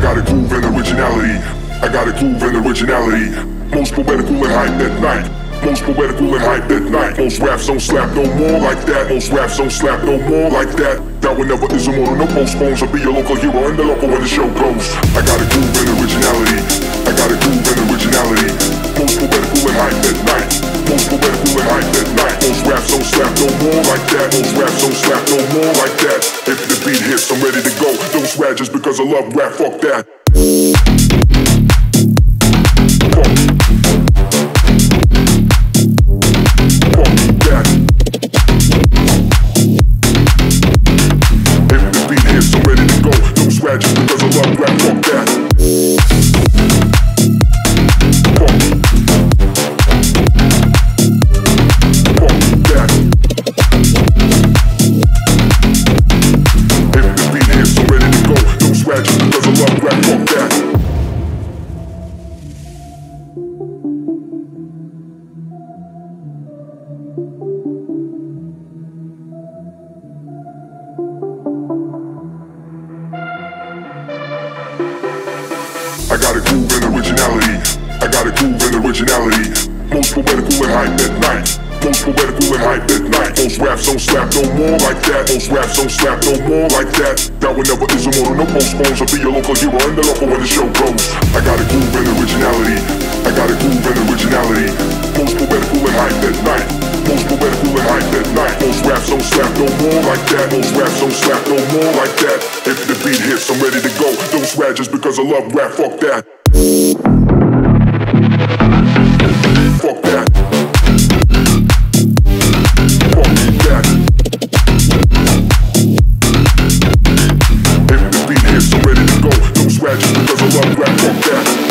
got a groove and originality. I got a groove and originality. Most poetical and hype at night. Most poetical and hype at night. Most raps don't slap no more like that. Most raps don't slap no more like that. That one never is a more than no postpones. I'll be your local hero and the local when the show goes. I got a groove and originality. I got a groove and originality. Most poetical and hype at night. Most poetical and hype at night. Most raps don't slap no more like that. Most raps don't slap no more like that. If the beat hits, I'm ready to go. Don't swag just because I love rap. Fuck that. Just because I love rap, fuck that. Fuck that. If the beat hits, I'm ready to go. Don't swag just because I love rap, fuck that. I got a groove and originality. I got a groove and originality. Most poetical and hype at night. Most poetical and hype at night. Most raps don't slap no more like that. Most raps don't slap no more like that. That one never is a more than no postpones. I'll be your local hero and the local when the show goes. I got a groove and originality. I got a groove and originality. Most poetical and hype at night. Most poetical and hype at night. Most raps don't slap no more like that. Most raps don't slap no more like that. If the beat hits, I'm ready to go. Don't swag just because I love rap. Fuck that. Fuck that. Fuck that. If the beat hits, I'm ready to go. Don't swag just because I love rap. Fuck that.